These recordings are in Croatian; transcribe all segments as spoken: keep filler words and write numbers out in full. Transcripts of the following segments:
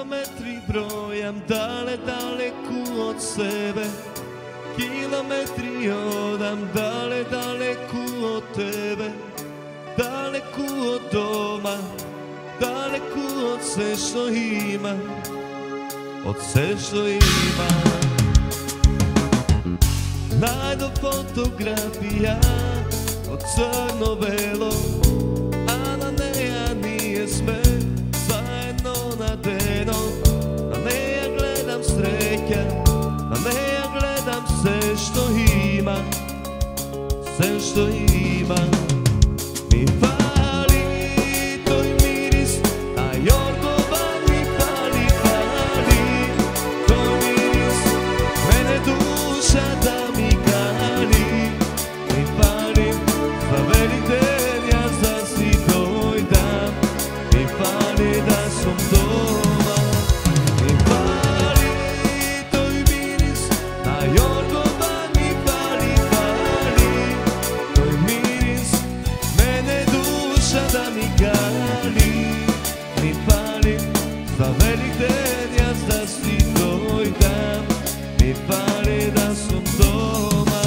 Kilometri brojam dale, daleku od sebe. Kilometri odam dale, daleku od tebe. Daleku od doma, daleku od sve što ima, od sve što ima. Najdo fotografija od crno-belo, a na neja nije sve zajedno nadeno. Na neja gledam sreća, na neja gledam sve što ima, sve što ima. Mi fali toj miris, a jorgovan mi fali, fali toj miris, mene duša da mi gali. Mi fali za velik den, ja za si dojdam, mi fali da sam doma. Mi fali toj miris, a jorgovan mi fali, fali toj miris, mene duša da mi gali. Mi fali za velik den, ja za si dojdam, mi fali da sam doma.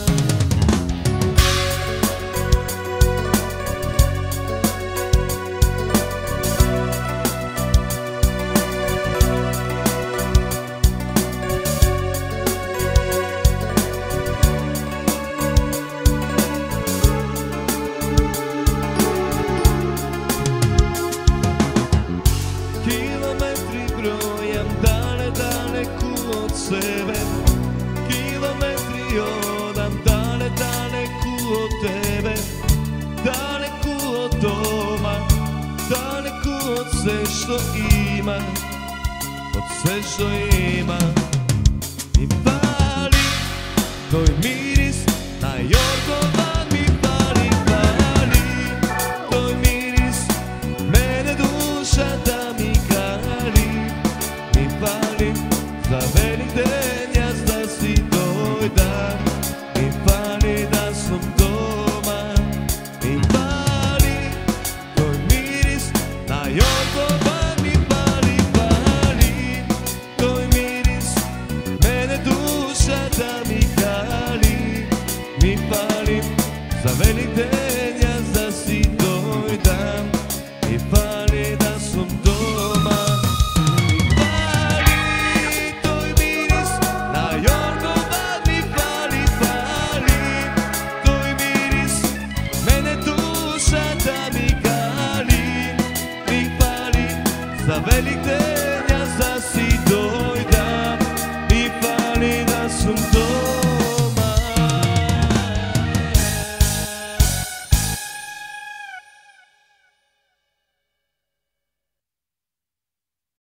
Kilometri brojam dale, daleku od sebe. Kilometri odam dale, daleku od tebe. Daleku od doma, daleku od sve što ima, od sve što ima. Mi fali toj miris, na jorgovan mi fali, fali toj miris, mene duša da mi gali. Mi fali za velik den, ja da si dojdam, mi fali da sam doma. Mi fali toj miris, na jorgovan mi fali, fali toj miris, mene duša da mi gali. Mi fali za velik den, ja da si dojdam, mi fali da sam doma. Mi fali toj miris, na jorgovan mi fali, fali toj miris, mene duša da mi gali. Mi fali za velik den,